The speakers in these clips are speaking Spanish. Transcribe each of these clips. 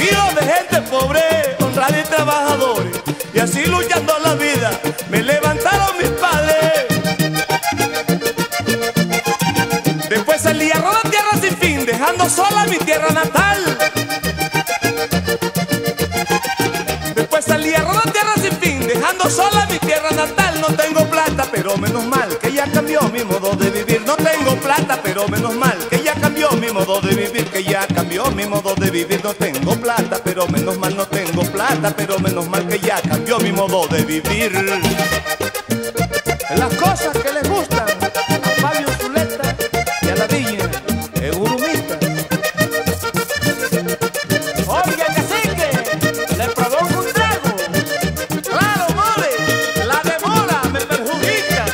Hijo de gente pobre, honrada y trabajadores, y así luchando la vida me levantaron mis padres. Después salí a rodar tierra sin fin, dejando sola mi tierra natal. Después salí a rodar tierra sin fin, dejando sola mi tierra natal. No tengo plata, pero menos mal que ya cambió mi modo de vivir. No tengo plata, pero menos mal que ya cambió mi modo de vivir. Que ya cambió mi modo de vivir. No tengo plata, pero menos mal. No tengo plata, pero menos mal que ya cambió mi modo de vivir. Las cosas que les gustan a Fabio Zuleta y a la Viña, el gurumista. Oiga, cacique, le provoco un trago. Claro, mole, la demora me perjudica.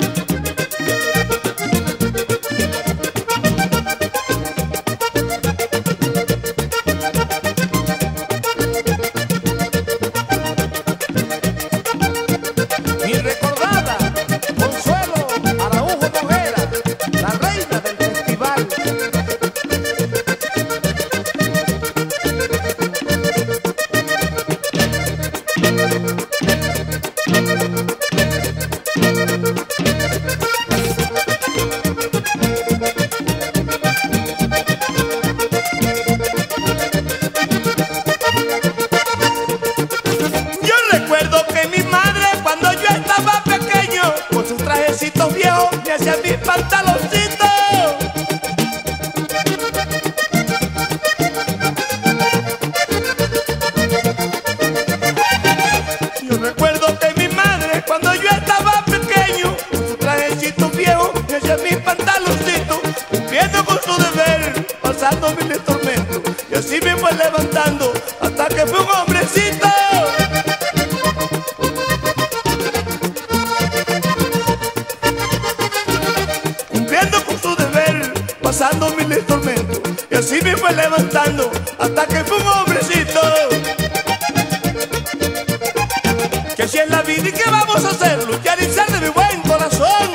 Mi recordada Consuelo Araujo Noguera, la reina del festival. Yo recuerdo que mi madre, cuando yo estaba pequeño, con sus trajecitos viejos me hacía mis pantaloncitos. Yo recuerdo que mi madre, cuando yo estaba pequeño, con sus trajecitos viejos me hacía mis pantaloncitos, cumpliendo con su deber, pasando miles tormentos, y así me fue levantando hasta que fue un hombrecito. Cumpliendo con su deber, pasando miles tormentos, y así me fue levantando hasta que fue un hombrecito. Que así es la vida y que vamos a hacer, luchar y ser de mi buen corazón.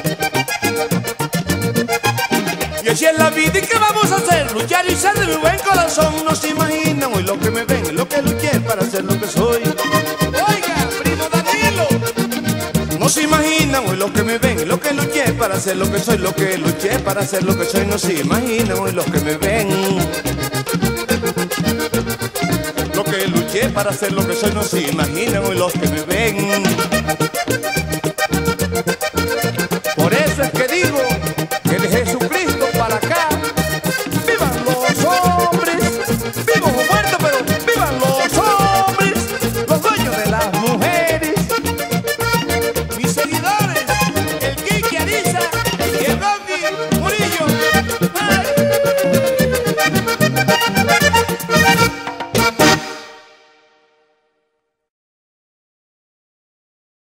Y así es la vida y que vamos a hacer, luchar y ser de mi buen corazón. No se imaginan hoy lo que me ven, lo que luché para ser lo que soy. Oiga, primo Danilo. No se imaginan hoy lo que me ven, lo que luché para ser lo que soy, lo que luché para ser lo que soy. No se imaginan hoy lo que me ven, lo que luché para ser lo que soy. No se imaginan hoy los que me ven.